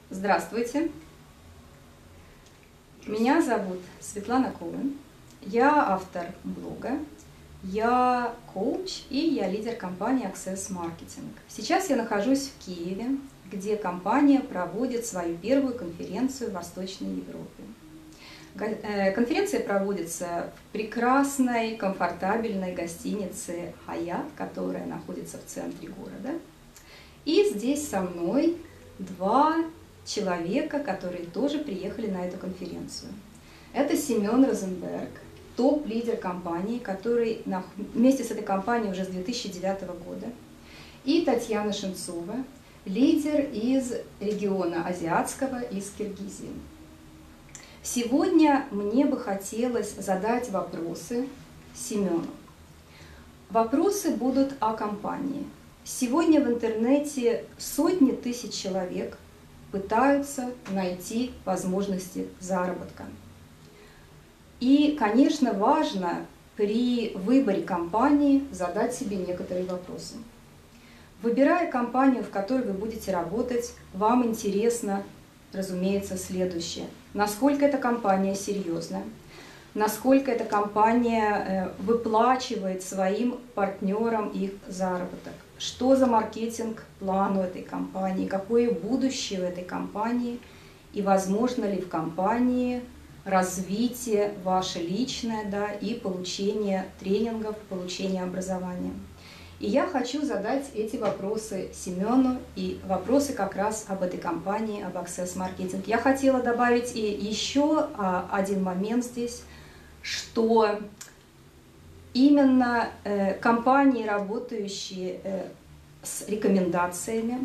Здравствуйте, меня зовут Светлана Коэн, я автор блога, я коуч и я лидер компании Access Marketing. Сейчас я нахожусь в Киеве, где компания проводит свою первую конференцию в Восточной Европе. Конференция проводится в прекрасной, комфортабельной гостинице Hyatt, которая находится в центре города. И здесь со мной два человека, которые тоже приехали на эту конференцию. Это Семен Розенберг, топ-лидер компании, который вместе с этой компанией уже с 2009 года, и Татьяна Шенцова, лидер из региона азиатского, из Киргизии. Сегодня мне бы хотелось задать вопросы Семену. Вопросы будут о компании. Сегодня в интернете сотни тысяч человек пытаются найти возможности заработка. И, конечно, важно при выборе компании задать себе некоторые вопросы. Выбирая компанию, в которой вы будете работать, вам интересно, разумеется, следующее. Насколько эта компания серьезна, насколько эта компания выплачивает своим партнерам их заработок, что за маркетинг-план у этой компании, какое будущее у этой компании и возможно ли в компании развитие ваше личное, да, и получение тренингов, получение образования. И я хочу задать эти вопросы Семену, и вопросы как раз об этой компании, об Access Marketing. Я хотела добавить и еще один момент здесь, что именно компании, работающие с рекомендациями,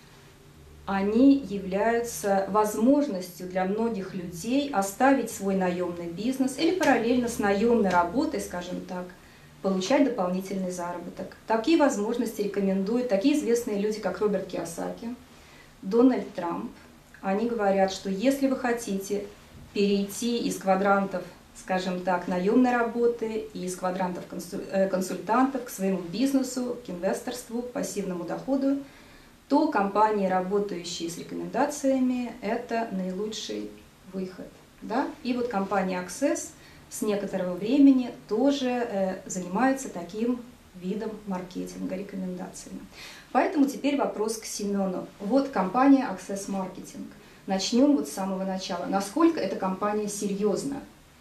они являются возможностью для многих людей оставить свой наемный бизнес или параллельно с наемной работой, скажем так, получать дополнительный заработок. Такие возможности рекомендуют такие известные люди, как Роберт Кийосаки, Дональд Трамп. Они говорят, что если вы хотите перейти из квадрантов, скажем так, наемной работы и из квадрантов консультантов к своему бизнесу, к инвесторству, к пассивному доходу, то компании, работающие с рекомендациями, это наилучший выход. Да? И вот компания Access с некоторого времени тоже занимается таким видом маркетинга, рекомендациями. Поэтому теперь вопрос к Семену. Вот компания Access Marketing. Начнем вот с самого начала. Насколько эта компания серьезна?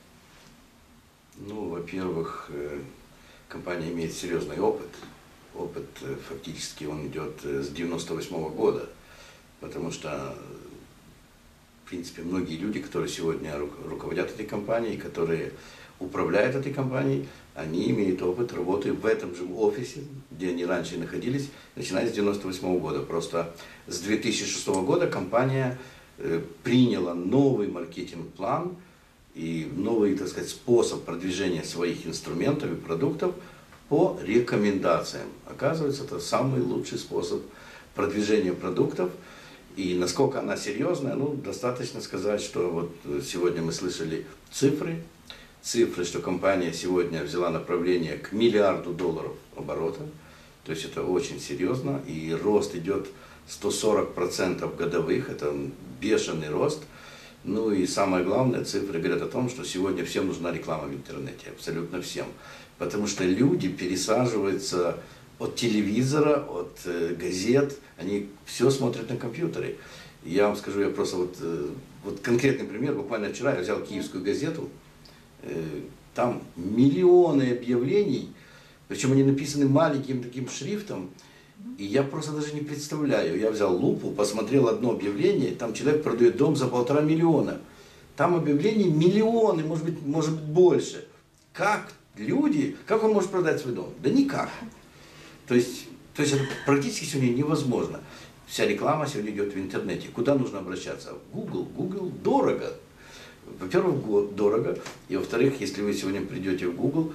Ну, во-первых, компания имеет серьезный опыт. Опыт фактически он идет с 98-го года, потому что, в принципе, многие люди, которые сегодня руководят этой компанией, которые управляют этой компанией, они имеют опыт работы в этом же офисе, где они раньше находились, начиная с 98-го года. Просто с 2006 года компания приняла новый маркетинг-план и новый, так сказать, способ продвижения своих инструментов и продуктов по рекомендациям. Оказывается, это самый лучший способ продвижения продуктов. И насколько она серьезная, ну, достаточно сказать, что вот сегодня мы слышали цифры, что компания сегодня взяла направление к $1 миллиард оборота. То есть это очень серьезно, и рост идет 140% годовых, это бешеный рост. Ну и самое главное, цифры говорят о том, что сегодня всем нужна реклама в интернете, абсолютно всем. Потому что люди пересаживаются от телевизора, от газет, они все смотрят на компьютере. Я вам скажу, я просто вот конкретный пример, буквально вчера я взял Киевскую газету, там миллионы объявлений, причем они написаны маленьким таким шрифтом, и я просто даже не представляю. Я взял лупу, посмотрел одно объявление, там человек продает дом за 1,5 миллиона. Там объявлений миллионы, может быть больше. Как люди, как он может продать свой дом? Да никак. То есть это практически сегодня невозможно. Вся реклама сегодня идет в интернете. Куда нужно обращаться? В Google. Google дорого. Во-первых, дорого. И во-вторых, если вы сегодня придете в Google,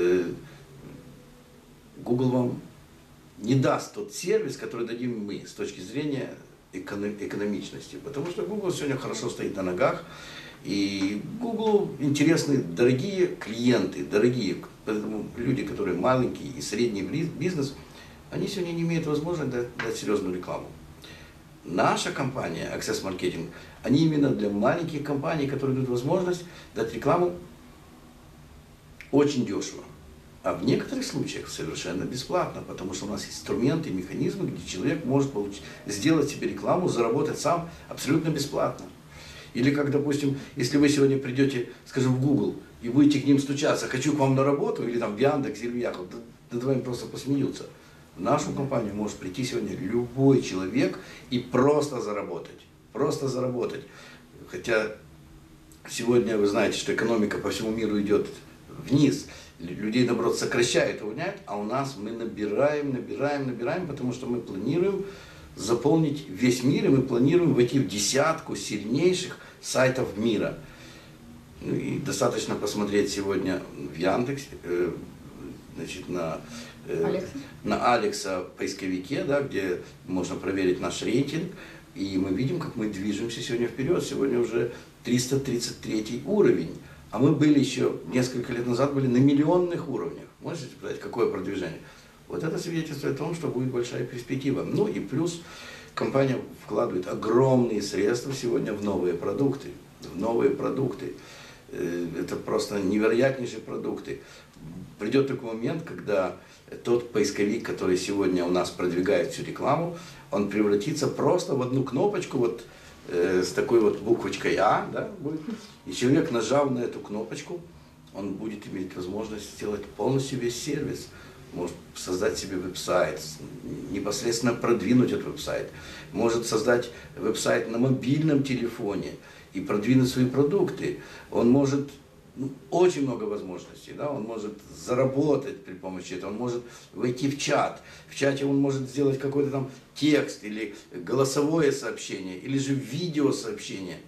Google вам не даст тот сервис, который дадим мы с точки зрения экономичности. Потому что Google сегодня хорошо стоит на ногах. И Google интересны дорогие клиенты, дорогие, поэтому люди, которые маленький и средний бизнес, они сегодня не имеют возможности дать серьезную рекламу. Наша компания Access Marketing, они именно для маленьких компаний, которые дают возможность дать рекламу очень дешево. А в некоторых случаях совершенно бесплатно, потому что у нас есть инструменты, механизмы, где человек может сделать себе рекламу, заработать сам абсолютно бесплатно. Или как, допустим, если вы сегодня придете, скажем, в Google и будете к ним стучаться, хочу к вам на работу, или там в Яндекс, или в Яху, над вами просто посмеются. В нашу компанию может прийти сегодня любой человек и просто заработать. Просто заработать. Хотя сегодня вы знаете, что экономика по всему миру идет вниз. Людей, наоборот, сокращают, увольняют, а у нас мы набираем, потому что мы планируем заполнить весь мир, и мы планируем войти в десятку сильнейших сайтов мира. Ну, и достаточно посмотреть сегодня в Яндексе, значит, на Алекса поисковике, да, где можно проверить наш рейтинг, и мы видим, как мы движемся сегодня вперед. Сегодня уже 333 уровень. А мы были еще несколько лет назад были на миллионных уровнях. Можете представить, какое продвижение? Вот это свидетельствует о том, что будет большая перспектива. Ну и плюс компания вкладывает огромные средства сегодня в новые продукты. Это просто невероятнейшие продукты. Придет такой момент, когда тот поисковик, который сегодня у нас продвигает всю рекламу, он превратится просто в одну кнопочку, вот с такой вот буквочкой А, да, будет. И человек, нажав на эту кнопочку, он будет иметь возможность сделать полностью весь сервис. Может создать себе веб-сайт, непосредственно продвинуть этот веб-сайт. Может создать веб-сайт на мобильном телефоне и продвинуть свои продукты. Он может, очень много возможностей, да? Он может заработать при помощи этого, он может войти в чат. В чате он может сделать какой-то там текст или голосовое сообщение, или же видеосообщение.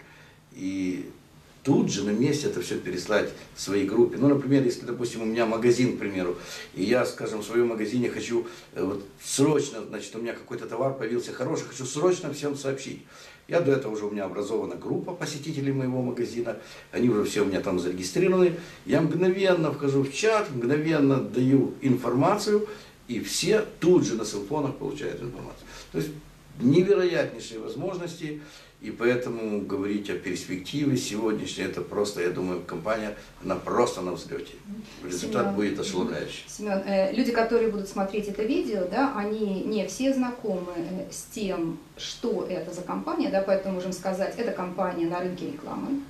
И тут же на месте это все переслать в своей группе. Ну, например, если, допустим, у меня магазин, к примеру, и я, скажем, в своем магазине хочу вот, срочно, значит, у меня какой-то товар появился хороший, хочу срочно всем сообщить. Я до этого уже у меня образована группа посетителей моего магазина, они уже все у меня там зарегистрированы. Я мгновенно вхожу в чат, мгновенно даю информацию, и все тут же на селфонах получают информацию. То есть невероятнейшие возможности. И поэтому говорить о перспективе сегодняшней, это просто, я думаю, компания, она просто на взлете. Результат Семен, будет ошеломляющий. Семен, люди, которые будут смотреть это видео, да, они не все знакомы с тем, что это за компания, да, поэтому можем сказать, это компания на рынке рекламы.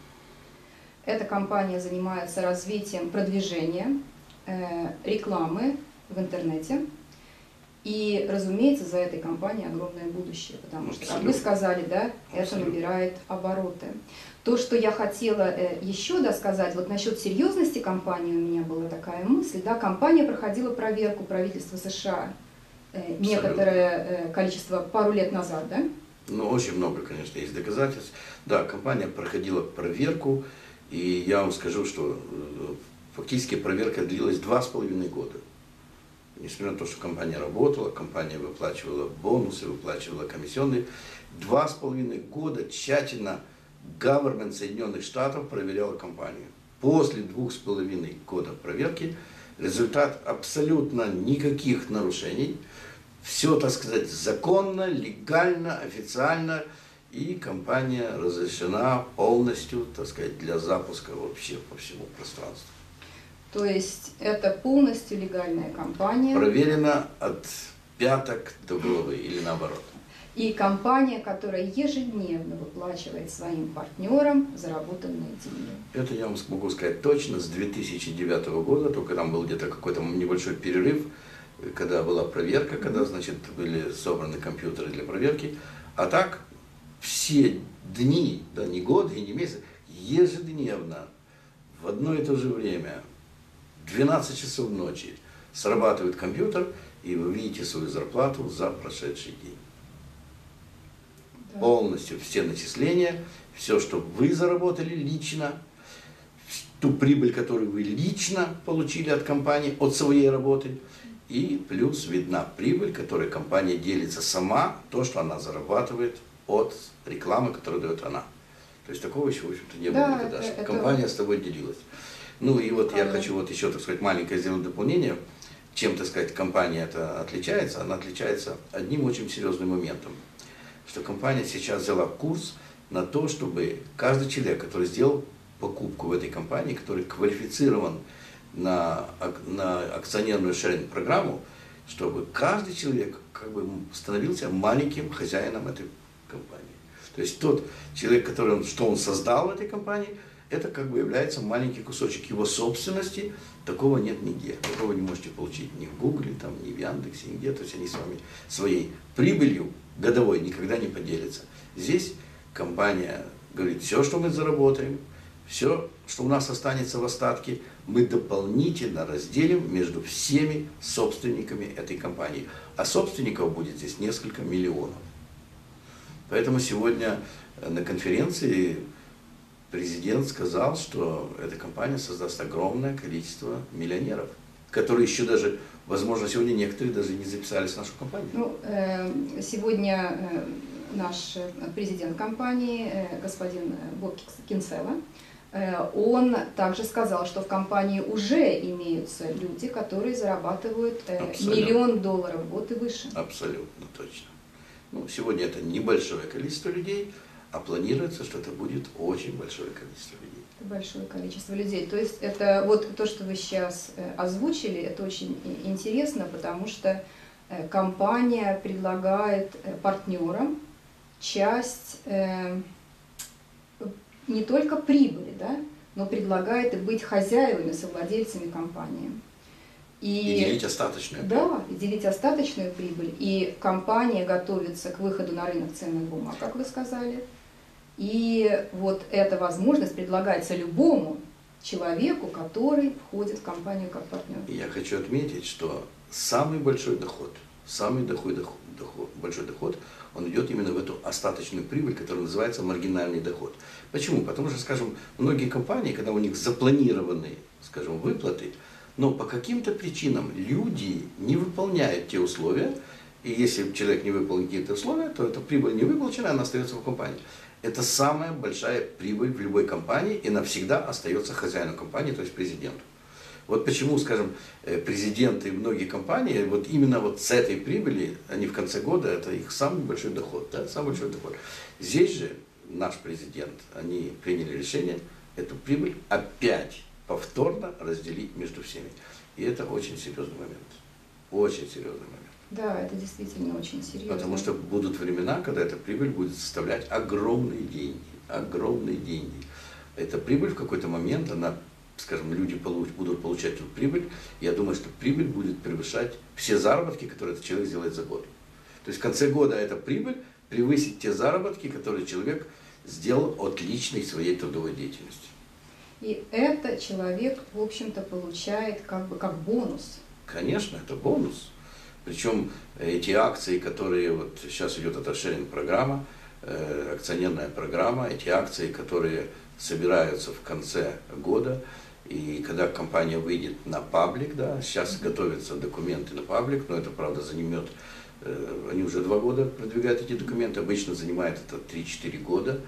Эта компания занимается развитием продвижения рекламы в интернете. И, разумеется, за этой компанией огромное будущее, потому что, как вы сказали, да, это набирает обороты. То, что я хотела еще сказать, вот насчет серьезности компании у меня была такая мысль, да, компания проходила проверку правительства США некоторое количество, пару лет назад, да? Ну, очень много, конечно, есть доказательств. Да, компания проходила проверку, и я вам скажу, что фактически проверка длилась 2,5 года. Несмотря на то, что компания работала, компания выплачивала бонусы, выплачивала комиссионные, 2,5 года тщательно government Соединенных Штатов проверяла компанию. После 2,5 года проверки результат абсолютно никаких нарушений. Все, так сказать, законно, легально, официально, и компания разрешена полностью, так сказать, для запуска вообще по всему пространству. То есть это полностью легальная компания. Проверено от пяток до головы или наоборот. И компания, которая ежедневно выплачивает своим партнерам заработанные деньги. Это я вам могу сказать точно, с 2009 года, только там был где-то какой-то небольшой перерыв, когда была проверка, когда, значит, были собраны компьютеры для проверки. А так все дни, да не годы и не месяцы, ежедневно, в одно и то же время, 12 часов ночи, срабатывает компьютер, и вы видите свою зарплату за прошедший день. Да. Полностью все начисления, все, что вы заработали лично, ту прибыль, которую вы лично получили от компании, от своей работы, и плюс видна прибыль, которой компания делится сама, то, что она зарабатывает от рекламы, которую дает она. То есть такого еще, в общем-то, не было никогда, чтобы компания с тобой делилась. Ну и вот я хочу вот еще, так сказать, маленькое сделать дополнение. Чем, так сказать, компания это отличается? Она отличается одним очень серьезным моментом. что компания сейчас взяла курс на то, чтобы каждый человек, который сделал покупку в этой компании, который квалифицирован на акционерную шеринг-программу, чтобы каждый человек как бы становился маленьким хозяином этой компании. То есть тот человек, который он создал в этой компании, это как бы является маленький кусочек его собственности. Такого нет нигде. Такого вы не можете получить ни в Гугле, там, ни в Яндексе, нигде. То есть они с вами своей прибылью годовой никогда не поделятся. Здесь компания говорит, все, что мы заработаем, все, что у нас останется в остатке, мы дополнительно разделим между всеми собственниками этой компании. А собственников будет здесь несколько миллионов. Поэтому сегодня на конференции президент сказал, что эта компания создаст огромное количество миллионеров, которые еще даже, возможно, сегодня некоторые даже не записались в нашу компанию. Ну, сегодня наш президент компании, господин Боб Кинсела, он также сказал, что в компании уже имеются люди, которые зарабатывают $1 миллион в год и выше. Абсолютно точно. Ну, сегодня это небольшое количество людей, а планируется, что это будет очень большое количество людей. Это большое количество людей. То есть это вот то, что вы сейчас озвучили, это очень интересно, потому что компания предлагает партнерам часть не только прибыли, да, но предлагает и быть хозяевами, совладельцами компании. И делить остаточную прибыль. Да, и делить остаточную прибыль. И компания готовится к выходу на рынок ценных бумаг, как вы сказали. И вот эта возможность предлагается любому человеку, который входит в компанию как партнер. И я хочу отметить, что самый большой доход, большой доход, он идет именно в эту остаточную прибыль, которая называется маргинальный доход. Почему? Потому что, скажем, многие компании, когда у них запланированы, скажем, выплаты, но по каким-то причинам люди не выполняют те условия, и если человек не выполнил какие-то условия, то эта прибыль не выплачена, она остается в компании. Это самая большая прибыль в любой компании, и навсегда остается хозяином компании, то есть президенту. Вот почему, скажем, президенты и многие компании, вот именно вот с этой прибыли, они в конце года, это их самый большой доход, да, самый большой доход. Здесь же наш президент, они приняли решение эту прибыль опять повторно разделить между всеми. И это очень серьезный момент. Очень серьезный момент. Да, это действительно очень серьезно. Потому что будут времена, когда эта прибыль будет составлять огромные деньги. Огромные деньги. Эта прибыль в какой-то момент, она, скажем, люди будут получать эту прибыль. Я думаю, что прибыль будет превышать все заработки, которые этот человек сделает за год. То есть в конце года эта прибыль превысит те заработки, которые человек сделал от личной своей трудовой деятельности. И это человек, в общем-то, получает как бонус. Конечно, это бонус. Причем эти акции, которые вот сейчас идет эта шеринг-программа, акционерная программа, эти акции, которые собираются в конце года, и когда компания выйдет на паблик, да, сейчас готовятся документы на паблик, но это, правда, занимет, они уже 2 года продвигают эти документы, обычно занимает это 3-4 года,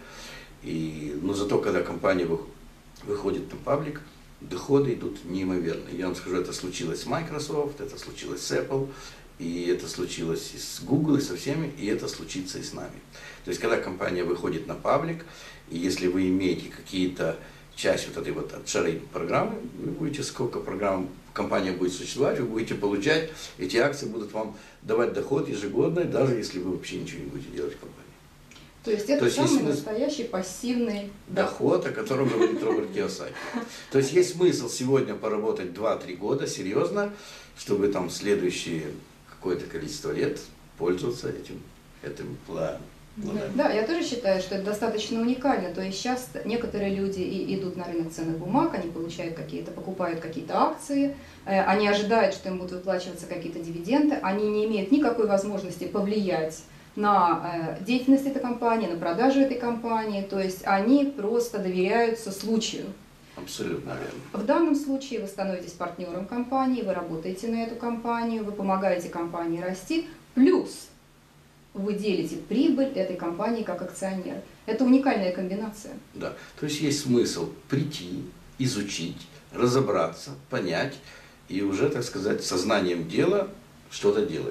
но зато, когда компания выходит на паблик, доходы идут неимоверные. Я вам скажу, это случилось с Microsoft, это случилось с Apple, и это случилось и с Google, и со всеми, и это случится и с нами. То есть, когда компания выходит на паблик, и если вы имеете какие-то часть вот этой вот шеринг-программы, вы будете, сколько программ компания будет существовать, вы будете получать, эти акции будут вам давать доход ежегодно, даже если вы вообще ничего не будете делать в компании. То есть это самый настоящий пассивный доход, о котором говорит Роберт Кийосаки. То есть есть смысл сегодня поработать 2-3 года серьезно, чтобы там следующие какое-то количество лет пользоваться этим планом. Да, я тоже считаю, что это достаточно уникально. То есть сейчас некоторые люди идут на рынок ценных бумаг, они покупают какие-то акции, они ожидают, что им будут выплачиваться какие-то дивиденды, они не имеют никакой возможности повлиять на деятельность этой компании, на продажу этой компании, то есть они просто доверяются случаю. Абсолютно верно. В данном случае вы становитесь партнером компании, вы работаете на эту компанию, вы помогаете компании расти, плюс вы делите прибыль этой компании как акционер. Это уникальная комбинация. Да, то есть есть смысл прийти, изучить, разобраться, понять и уже, так сказать, сознанием дела что-то делать.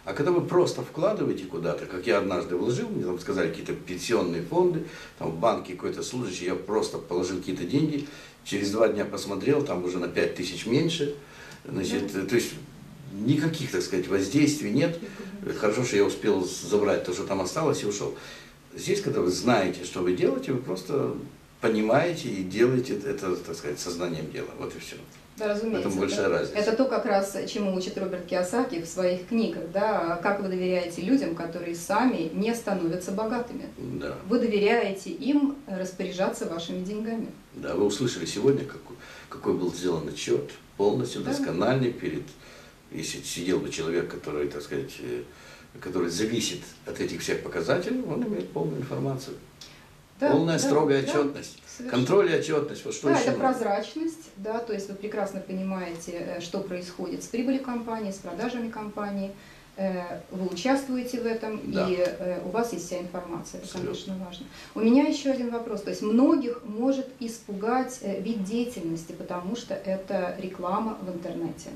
А когда вы просто вкладываете куда-то, как я однажды вложил, мне там сказали какие-то пенсионные фонды, там в банке какой-то служащий, я просто положил какие-то деньги, через 2 дня посмотрел, там уже на 5000 меньше, значит, то есть никаких, так сказать, воздействий нет. Хорошо, что я успел забрать то, что там осталось, и ушел. Здесь, когда вы знаете, что вы делаете, вы просто понимаете и делаете это, так сказать, сознанием дела. Вот и все. Да, разумеется. В этом большая разница. Это то, как раз, чему учит Роберт Кийосаки в своих книгах. Да? Как вы доверяете людям, которые сами не становятся богатыми. Да. Вы доверяете им распоряжаться вашими деньгами. Да, вы услышали сегодня, какой был сделан отчет, полностью доскональный перед... Если сидел бы человек, который, так сказать, который зависит от этих всех показателей, он имеет полную информацию. Да, полная строгая отчетность. Да, контроль и отчетность. Вот что да, еще это нужно? Прозрачность, да, то есть вы прекрасно понимаете, что происходит с прибылью компании, с продажами компании, вы участвуете в этом, да. И у вас есть вся информация, это, конечно, важно. У меня еще один вопрос, то есть многих может испугать вид деятельности, потому что это реклама в интернете.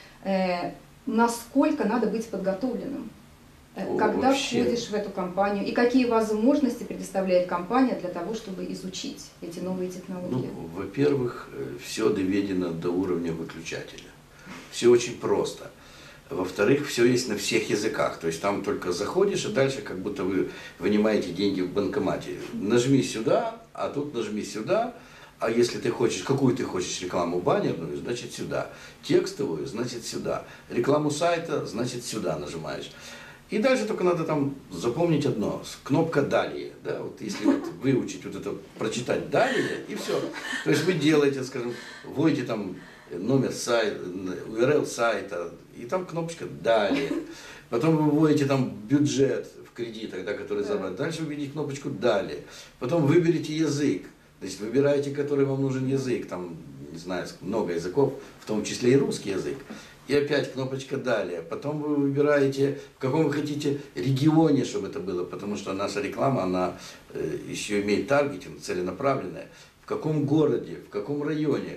Насколько надо быть подготовленным, когда входишь в эту компанию, и какие возможности предоставляет компания для того, чтобы изучить эти новые технологии? Ну, во-первых, все доведено до уровня выключателя. Все очень просто. Во-вторых, все есть на всех языках. То есть там только заходишь, и дальше как будто вы вынимаете деньги в банкомате. Нажми сюда, а тут нажми сюда. А если ты хочешь, какую ты хочешь рекламу баннерную, значит сюда. Текстовую, значит сюда. Рекламу сайта, значит сюда нажимаешь. И дальше только надо там запомнить одно. Кнопка «Далее». Да? Вот если вот выучить вот это, прочитать «Далее», и все. То есть вы делаете, скажем, вводите там номер сайта, URL сайта, и там кнопочка «Далее». Потом вы вводите там бюджет в кредитах, да, который забрать. Дальше вы видите кнопочку «Далее». Потом выберите язык. Значит, выбираете, который вам нужен язык, там, не знаю, много языков, в том числе и русский язык. И опять кнопочка «Далее». Потом вы выбираете, в каком вы хотите регионе, чтобы это было, потому что наша реклама, она еще имеет таргетинг, целенаправленная. В каком городе, в каком районе.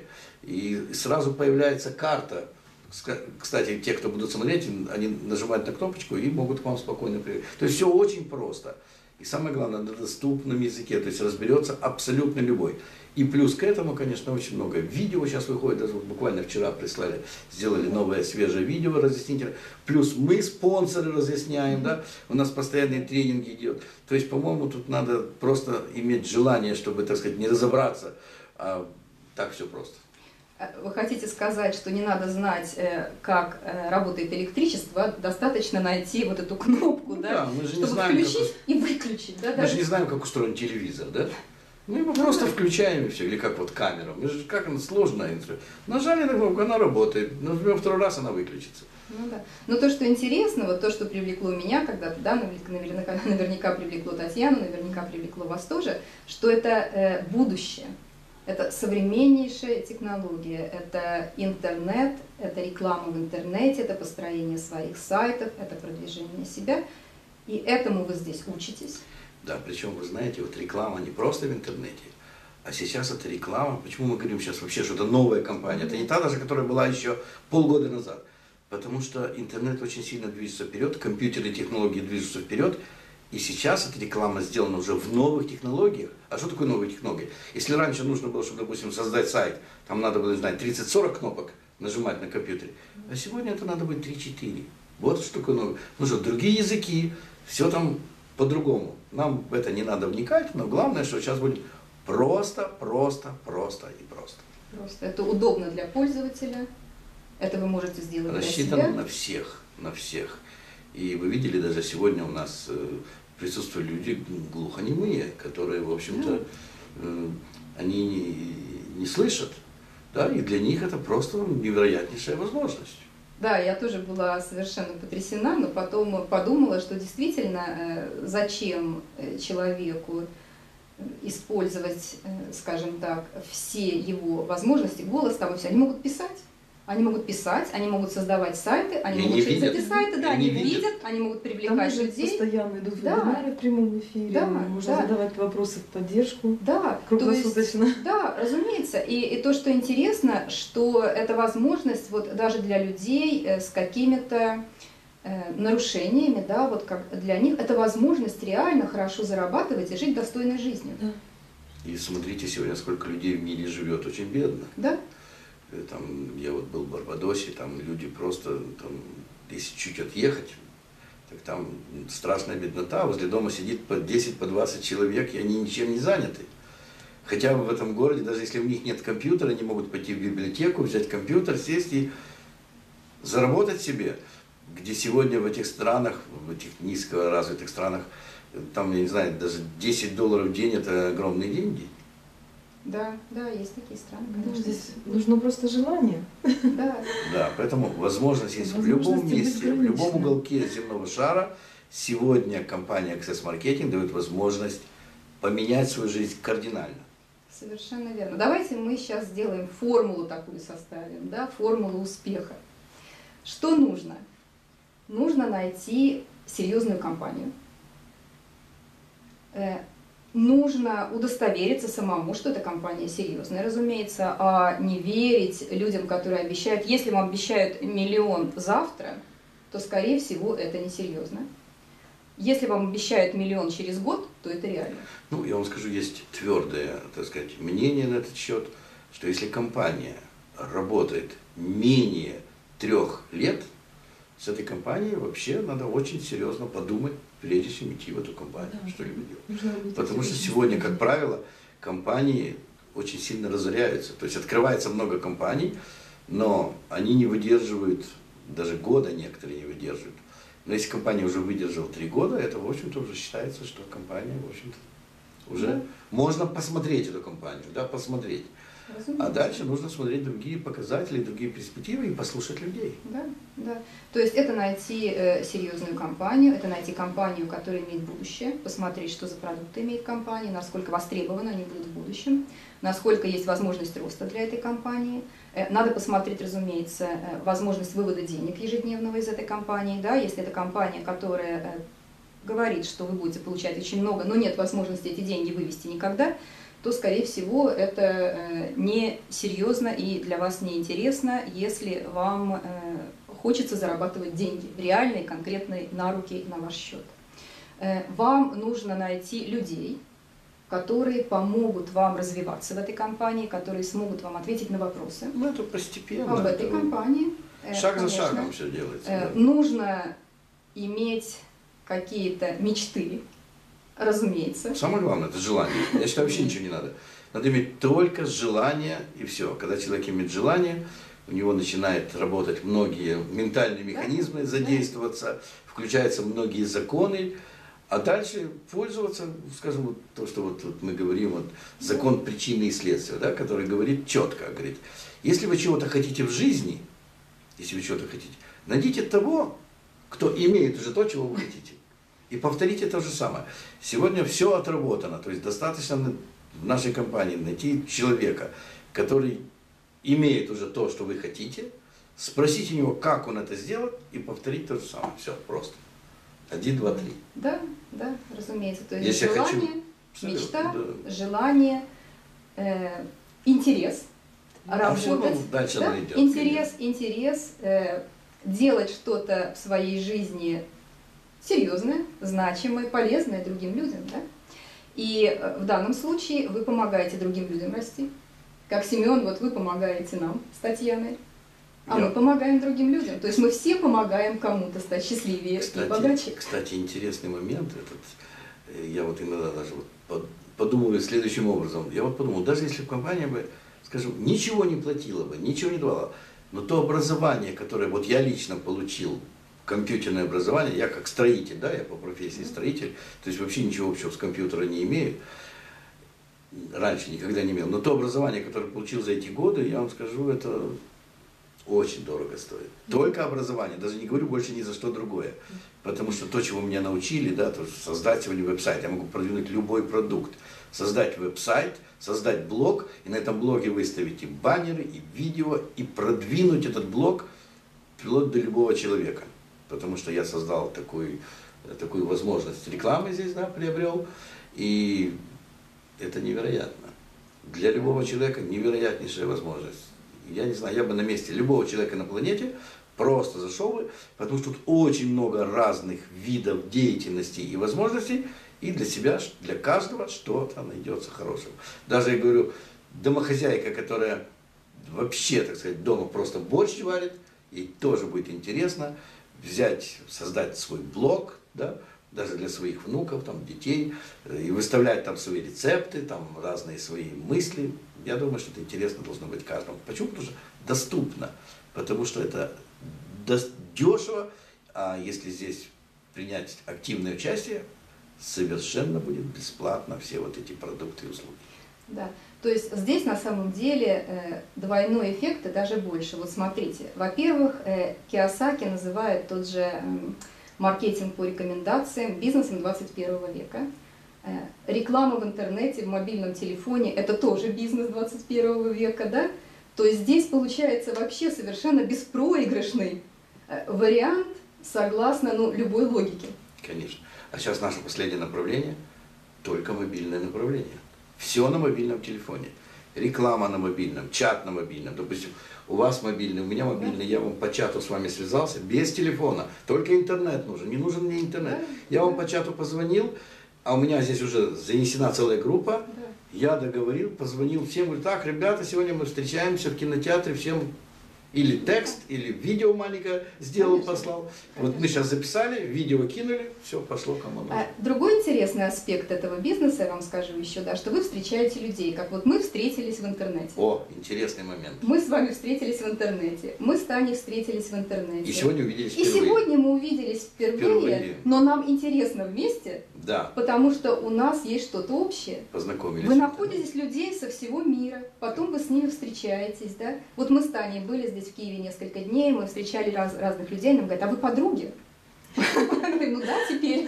И сразу появляется карта. Кстати, те, кто будут смотреть, они нажимают на кнопочку и могут к вам спокойно приехать. То есть все очень просто. И самое главное, на доступном языке, то есть разберется абсолютно любой. И плюс к этому, конечно, очень много видео сейчас выходит, даже вот буквально вчера прислали, сделали новое свежее видео разъяснительное. Плюс мы, спонсоры, разъясняем, да, у нас постоянные тренинги идет. То есть, по-моему, тут надо просто иметь желание, чтобы, так сказать, не разобраться, а так все просто. Вы хотите сказать, что не надо знать, как работает электричество, достаточно найти вот эту кнопку, ну, да, мы же чтобы не знаем, включить и выключить. Да, мы же не знаем, как устроен телевизор, да? Мы его просто включаем и все, или как вот камеру. Мы же, как она сложная. Нажали на кнопку, она работает. Нажмем второй раз, она выключится. Ну да. Но то, что интересно, вот то, что привлекло меня когда-то, да, наверняка привлекло Татьяну, наверняка привлекло вас тоже, что это будущее. Это современнейшая технология, это интернет, это реклама в интернете, это построение своих сайтов, это продвижение себя. И этому вы здесь учитесь. Да, причем, вы знаете, вот реклама не просто в интернете, а сейчас это реклама. Почему мы говорим сейчас вообще, что это новая компания? Это не та даже, которая была еще полгода назад. Потому что интернет очень сильно движется вперед, компьютерные технологии движутся вперед. И сейчас эта реклама сделана уже в новых технологиях. А что такое новые технологии? Если раньше нужно было, чтобы, допустим, создать сайт, там надо было, не знаю, 30-40 кнопок нажимать на компьютере, а сегодня это надо будет 3-4. Вот что такое новое. Ну что, другие языки, все там по-другому. Нам в это не надо вникать, но главное, что сейчас будет просто. Это удобно для пользователя, это вы можете сделать для себя. Рассчитано на всех. И вы видели, даже сегодня у нас присутствуют люди глухонемые, которые, в общем-то, они не слышат. Да, и для них это просто невероятнейшая возможность. Да, я тоже была совершенно потрясена, но потом подумала, что действительно, зачем человеку использовать, скажем так, все его возможности, голос, там и все. Они могут писать, они могут создавать сайты, они могут через эти сайты, да, они видят, они могут привлекать людей. Постоянно идут вебинары в прямом эфире, да, можно задавать вопросы в поддержку, да, круглосуточно. Да, разумеется. И то, что интересно, что это возможность вот даже для людей с какими-то нарушениями, да, вот как для них это возможность реально хорошо зарабатывать и жить достойной жизнью. Да. И смотрите сегодня, сколько людей в мире живет очень бедно. Да? Там, я вот был в Барбадосе, там люди просто, там, если чуть отъехать, так там страшная беднота, возле дома сидит по 10, по 20 человек, и они ничем не заняты. Хотя бы в этом городе, даже если у них нет компьютера, они могут пойти в библиотеку, взять компьютер, сесть и заработать себе. Где сегодня в этих странах, в этих низкоразвитых странах, там, я не знаю, даже $10 в день – это огромные деньги. Да, да, есть такие страны, Ну, конечно. здесь нужно просто желание. Да. Да, поэтому возможность есть в Возможности любом месте, в любом безграничны. уголке земного шара. Сегодня компания Access Marketing дает возможность поменять свою жизнь кардинально. Совершенно верно. Давайте мы сейчас сделаем формулу такую составим, да, формулу успеха. Что нужно? Нужно найти серьезную компанию. Нужно удостовериться самому, что эта компания серьезная, разумеется, а не верить людям, которые обещают. Если вам обещают 1 миллион завтра, то, скорее всего, это несерьезно. Если вам обещают 1 миллион через год, то это реально. Ну, я вам скажу, есть твердое, так сказать, мнение на этот счет, что если компания работает менее 3 лет, с этой компанией вообще надо очень серьезно подумать, прежде чем идти в эту компанию, Да. что-либо делать. Нужно быть Потому что очень сегодня, как осторожным. правило, компании очень сильно разоряются. То есть открывается много компаний, но они не выдерживают, даже года некоторые не выдерживают. Но если компания уже выдержала 3 года, это, в общем-то, уже считается, что компания, в общем-то, уже Да. можно посмотреть эту компанию, да, посмотреть. А Разумеется. дальше нужно смотреть другие показатели, другие перспективы и послушать людей. Да, да. То есть это найти серьезную компанию, это найти компанию, которая имеет будущее, посмотреть, что за продукты имеет компания, насколько востребованы они будут в будущем, насколько есть возможность роста для этой компании. Надо посмотреть, разумеется, возможность вывода денег ежедневного из этой компании. Да, если это компания, которая говорит, что вы будете получать очень много, но нет возможности эти деньги вывести никогда, то, скорее всего, это не серьезно и для вас не интересно, если вам хочется зарабатывать деньги, реальные, конкретные, на руки, на ваш счет. Вам нужно найти людей, которые помогут вам развиваться в этой компании, которые смогут вам ответить на вопросы Ну, это постепенно. об этой это компании. Шаг за Конечно. шагом все делается. Да. Нужно иметь какие-то мечты, разумеется. Самое главное – это желание. Я считаю, вообще ничего не надо. Надо иметь только желание и все. Когда человек имеет желание, у него начинают работать многие ментальные механизмы, задействоваться, включаются многие законы, а дальше пользоваться, скажем, вот то, что вот мы говорим, вот, закон причины и следствия, да, который говорит четко, говорит, если вы чего-то хотите в жизни, если вы чего-то хотите, найдите того, кто имеет уже то, чего вы хотите. И повторите то же самое. Сегодня все отработано, то есть достаточно в нашей компании найти человека, который имеет уже то, что вы хотите, спросить у него, как он это сделает, и повторить то же самое. Все, просто. 1, 2, 3. Да, да, разумеется. То есть Если я хочу- желание, мечта, Да. желание, интерес, А всё равно работать. дальше Да? оно идет. Интерес, делать что-то в своей жизни серьезное, значимое, полезное другим людям. Да? И в данном случае вы помогаете другим людям расти. Как Семен, вот вы помогаете нам с Татьяной, а Я- мы помогаем другим людям. То есть мы все помогаем кому-то стать счастливее и богаче. Кстати, интересный момент этот, я вот иногда даже вот подумываю следующим образом. Я вот подумал, даже если компания бы, скажем, ничего не платила бы, ничего не давала, но то образование, которое вот я лично получил, компьютерное образование, я как строитель, да, я по профессии строитель, то есть вообще ничего общего с компьютером не имею, раньше никогда не имел, но то образование, которое получил за эти годы, я вам скажу, это очень дорого стоит. Только образование, даже не говорю больше ни за что другое. Потому что то, чего меня научили, да, то есть создать сегодня веб-сайт, я могу продвинуть любой продукт. Создать веб-сайт, создать блог, и на этом блоге выставить и баннеры, и видео, и продвинуть этот блог вплоть до любого человека. Потому что я создал такую возможность рекламы здесь, да, приобрел, и это невероятно. Для любого человека невероятнейшая возможность. Я не знаю, я бы на месте любого человека на планете Просто зашел бы, потому что тут очень много разных видов деятельности и возможностей, и для себя, для каждого что-то найдется хорошего. Даже, я говорю, домохозяйка, которая вообще, так сказать, дома просто борщ варит, ей тоже будет интересно взять, создать свой блог, да, даже для своих внуков, там, детей, и выставлять там свои рецепты, там, разные свои мысли. Я думаю, что это интересно должно быть каждому. Почему? Потому что доступно, потому что это дешево, а если здесь принять активное участие, совершенно будет бесплатно все вот эти продукты и услуги. Да, то есть здесь на самом деле двойной эффект и даже больше. Вот смотрите, во-первых, Кийосаки называет тот же маркетинг по рекомендациям бизнесом 21 века. Реклама в интернете, в мобильном телефоне – это тоже бизнес 21 века, да? То есть здесь получается вообще совершенно беспроигрышный вариант согласно любой логике. Конечно. А сейчас наше последнее направление – только мобильное направление. Все на мобильном телефоне. Реклама на мобильном, чат на мобильном. Допустим, у вас мобильный, у меня мобильный, я вам по чату с вами связался, без телефона. Только интернет нужен, не нужен мне интернет. Я вам по чату позвонил, а у меня здесь уже занесена целая группа. Я договорил, позвонил всем, говорю, так, ребята, сегодня мы встречаемся в кинотеатре, всем или текст, или видео маленькое сделал, конечно, послал. Конечно. Вот мы сейчас записали, видео кинули, все, пошло кому нужно. Другой интересный аспект этого бизнеса, я вам скажу еще, да, что вы встречаете людей, как вот мы встретились в интернете. О, интересный момент. Мы с вами встретились в интернете, мы с Таней встретились в интернете. И сегодня увиделись впервые. И сегодня мы увиделись впервые, но нам интересно вместе, да, потому что у нас есть что-то общее. Познакомились. Вы находитесь людей со всего мира, потом вы с ними встречаетесь, да. Вот мы с Таней были здесь в Киеве несколько дней, мы встречали разных людей, нам говорят, а вы подруги? Ну да,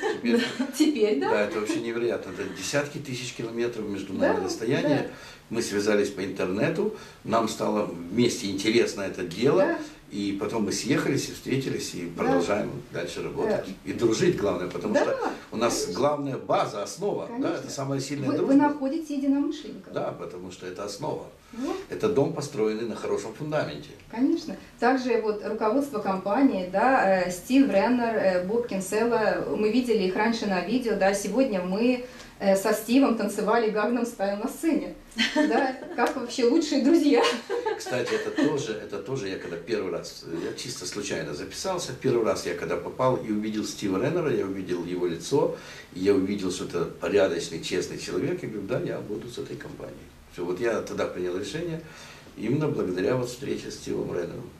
теперь, да. Да, это вообще невероятно. Это десятки тысяч километров между нами расстояние. Мы связались по интернету, нам стало вместе интересно это дело, и потом мы съехались и встретились, и продолжаем дальше работать. И дружить, главное, потому что у нас главная база, основа, да, это самая сильная дружба. Вы находите единомышленников. Да, потому что это основа. Это дом, построенный на хорошем фундаменте. Конечно. Также вот руководство компании, да, Стив Реннер, Боб Кинсела, мы видели их раньше на видео, да, сегодня мы со Стивом танцевали Gangnam Style на сцене, да, как вообще лучшие друзья. Кстати, это тоже я когда первый раз, я чисто случайно записался, первый раз я когда попал и увидел Стива Реннера, я увидел его лицо, и я увидел, что это порядочный, честный человек, я говорю, да, я буду с этой компанией. Все, вот я тогда принял решение, именно благодаря вот встрече с Стивом Реннером.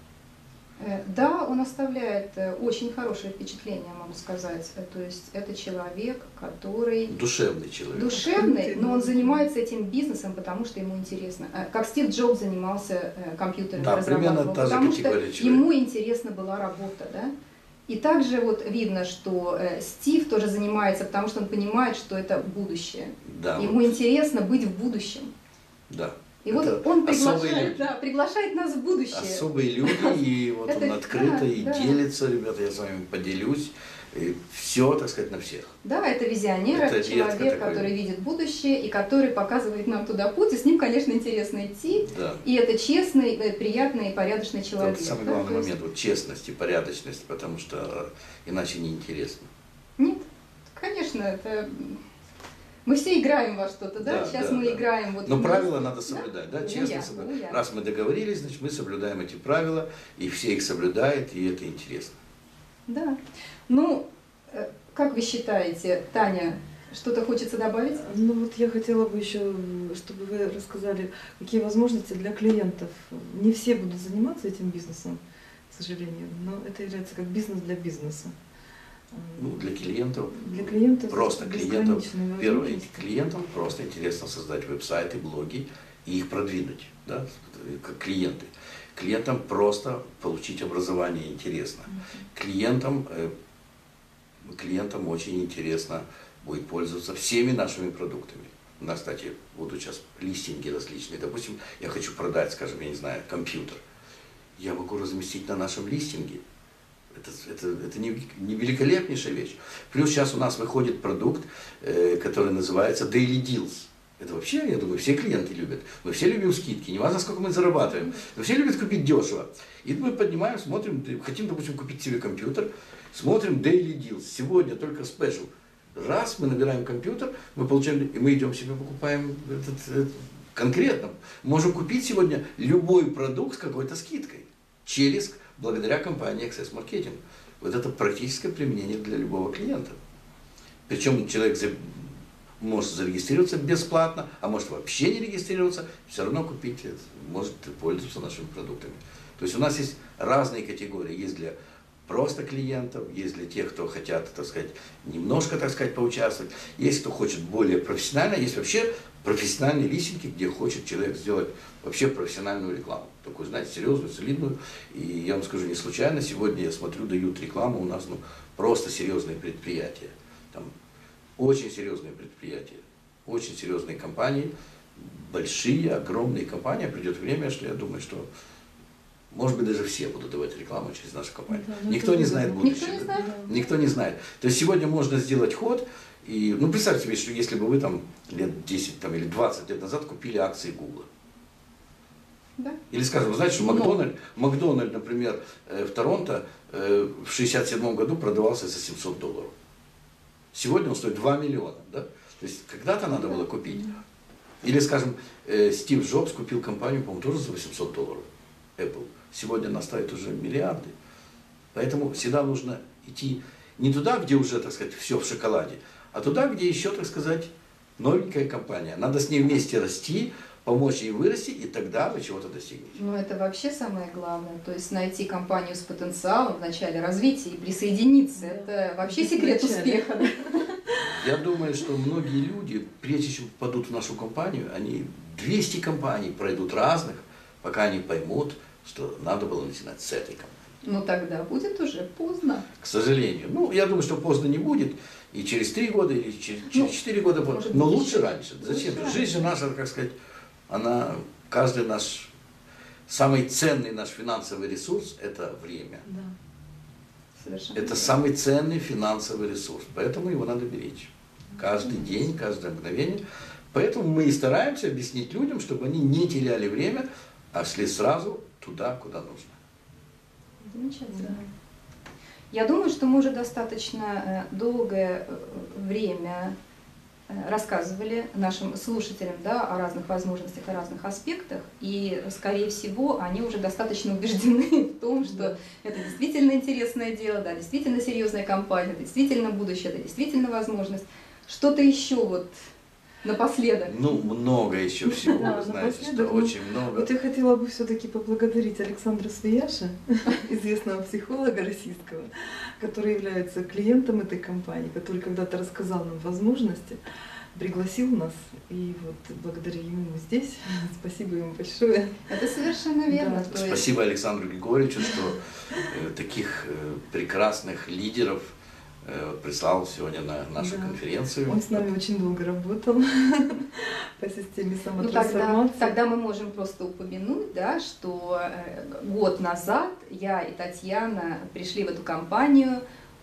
Да, он оставляет очень хорошее впечатление, могу сказать. То есть это человек, который... Душевный человек. Душевный, но он занимается этим бизнесом, потому что ему интересно. Как Стив Джобс занимался компьютерной разработкой, потому что ему интересна была работа, да? И также вот видно, что Стив тоже занимается, потому что он понимает, что это будущее. Да, ему интересно быть в будущем. Да. И вот он приглашает нас в будущее. Особые люди, и вот он открыто и делится, ребята, я с вами поделюсь, и все, так сказать, на всех. Да, это визионер, это человек, который видит будущее и который показывает нам туда путь, и с ним, конечно, интересно идти, и это честный, приятный и порядочный человек. Это самый главный момент, вот честность и порядочность, потому что иначе неинтересно. Нет, конечно, это... Мы все играем во что-то, да? Сейчас мы играем вот... Но правила надо соблюдать, да? Честно соблюдать. Раз мы договорились, значит, мы соблюдаем эти правила, и все их соблюдают, и это интересно. Да. Ну, как вы считаете, Таня, что-то хочется добавить? Ну вот я хотела бы еще, чтобы вы рассказали, какие возможности для клиентов. Не все будут заниматься этим бизнесом, к сожалению, но это является как бизнес для бизнеса. Ну, для клиентов просто клиентам просто интересно создать веб-сайты, блоги и их продвинуть, да, как клиенты. Клиентам просто получить образование интересно. Клиентам очень интересно будет пользоваться всеми нашими продуктами. У нас, кстати, будут сейчас листинги различные. Допустим, я хочу продать, скажем, я не знаю, компьютер. Я могу разместить на нашем листинге. Это не великолепнейшая вещь. Плюс сейчас у нас выходит продукт, который называется Daily Deals. Это вообще, я думаю, все клиенты любят. Мы все любим скидки, неважно, сколько мы зарабатываем. Но все любят купить дешево. И мы поднимаем, смотрим, хотим, допустим, купить себе компьютер, смотрим Daily Deals. Сегодня только спешл. Раз, мы набираем компьютер, мы получаем, и мы идем себе покупаем конкретно. Можем купить сегодня любой продукт с какой-то скидкой. Благодаря компании Access Marketing. Вот это практическое применение для любого клиента. Причем человек может зарегистрироваться бесплатно, а может вообще не регистрироваться, все равно купить, может пользоваться нашими продуктами. То есть у нас есть разные категории. Есть для просто клиентов, есть для тех, кто хотят, так сказать, немножко, так сказать, поучаствовать. Есть кто хочет более профессионально, есть вообще профессиональные листинги, где хочет человек сделать вообще профессиональную рекламу. Такую, знаете, серьезную, солидную. И я вам скажу, не случайно, сегодня я смотрю, дают рекламу у нас, просто серьезные предприятия. Там очень серьезные предприятия, очень серьезные компании, большие, огромные компании. Придет время, что я думаю, что, может быть, даже все будут давать рекламу через нашу компанию. Да, никто не знает будущего. Никто не знает. Никто не знает. То есть сегодня можно сделать ход, и, представьте себе, что если бы вы там лет 10 или 20 лет назад купили акции Гугла. Да. Или, скажем, знаете, что Макдональд, например, в Торонто в 1967 году продавался за $700. Сегодня он стоит 2 миллиона. Да? То есть когда-то надо было купить. Или, скажем, Стив Джобс купил компанию, по-моему, тоже за $800. Apple. Сегодня она стоит уже миллиарды. Поэтому всегда нужно идти не туда, где уже, так сказать, все в шоколаде, а туда, где еще, так сказать, новенькая компания. Надо с ней вместе расти, помочь ей вырасти, и тогда вы чего-то достигнете. Это вообще самое главное. То есть найти компанию с потенциалом в начале развития и присоединиться. Это вообще секрет успеха. Я думаю, что многие люди, прежде чем попадут в нашу компанию, они 200 компаний пройдут разных, пока они поймут, что надо было начинать с этой компании. Тогда будет уже поздно. К сожалению. Я думаю, что поздно не будет. И через 3 года, или через 4 года. Но лучше раньше. Зачем? Жизнь же наша, как сказать, каждый наш, самый ценный наш финансовый ресурс – это время. Да. Совершенно. Это самый ценный финансовый ресурс. Поэтому его надо беречь. Каждый день, каждое мгновение. Поэтому мы и стараемся объяснить людям, чтобы они не теряли время, а шли сразу туда, куда нужно. Замечательно. Я думаю, что мы уже достаточно долгое время рассказывали нашим слушателям, о разных возможностях, о разных аспектах, и, скорее всего, они уже достаточно убеждены в том, что это действительно интересное дело, действительно серьезная компания, действительно будущее, это действительно возможность. Что-то еще напоследок. Много еще всего, вы знаете, что очень много. Я хотела бы все-таки поблагодарить Александра Свияша, известного психолога российского, который является клиентом этой компании, который когда-то рассказал нам возможности, пригласил нас, и благодаря ему мы здесь. Спасибо ему большое. Это совершенно верно. Да. Спасибо Александру Григорьевичу, что таких прекрасных лидеров прислал сегодня на нашу конференцию. Он с нами очень долго работал по системе самотрансформации. Тогда мы можем просто упомянуть, что год назад я и Татьяна пришли в эту компанию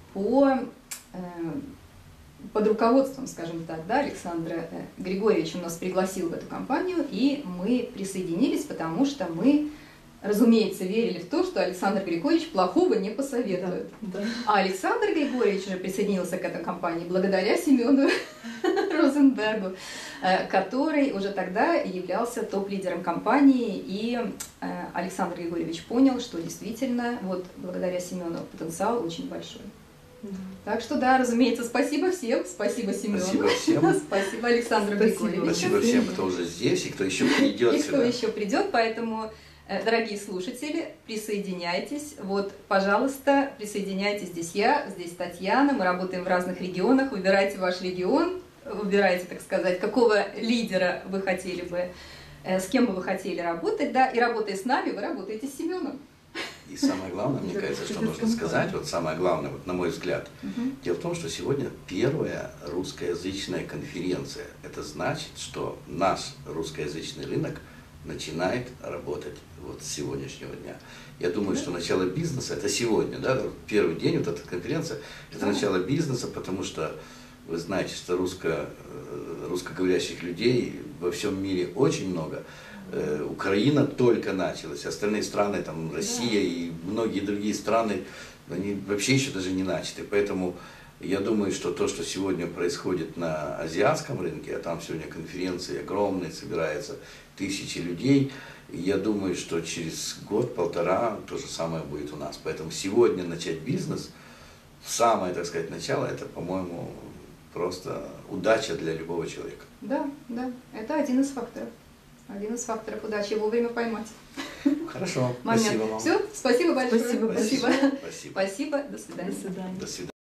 под руководством, скажем так, Александра Григорьевича нас пригласил в эту компанию, и мы присоединились, потому что мы, разумеется, верили в то, что Александр Григорьевич плохого не посоветует. Да. А Александр Григорьевич уже присоединился к этой компании благодаря Семену Розенбергу, который уже тогда являлся топ-лидером компании, и Александр Григорьевич понял, что действительно благодаря Семену потенциал очень большой. Так что разумеется, спасибо всем, спасибо Семену, спасибо всем, спасибо Александру Григорьевичу. Спасибо всем, кто уже здесь и кто еще придет. И кто еще придет, поэтому, дорогие слушатели, присоединяйтесь. Пожалуйста, присоединяйтесь. Здесь я, здесь Татьяна. Мы работаем в разных регионах. Выбирайте ваш регион, выбирайте, так сказать, какого лидера вы хотели бы, с кем бы вы хотели работать, и работая с нами, вы работаете с Семеном. И самое главное, мне кажется, что нужно сказать, самое главное, на мой взгляд, дело в том, что сегодня первая русскоязычная конференция. Это значит, что наш русскоязычный рынок начинает работать с сегодняшнего дня. Я думаю, что начало бизнеса это сегодня, первый день эта конференция, это начало бизнеса, потому что вы знаете, что русскоговорящих людей во всем мире очень много. Украина только началась, остальные страны, там Россия и многие другие страны, они вообще еще даже не начаты. Поэтому я думаю, что то, что сегодня происходит на азиатском рынке, а там сегодня конференции огромные, собираются тысячи людей, я думаю, что через год-полтора то же самое будет у нас. Поэтому сегодня начать бизнес, самое, так сказать, начало, это, по-моему, просто удача для любого человека. Да, да, это один из факторов. Один из факторов удачи вовремя поймать. Хорошо, Момент. спасибо вам. Все, спасибо большое. Спасибо большое. Спасибо. Спасибо, до свидания. До свидания. До свидания.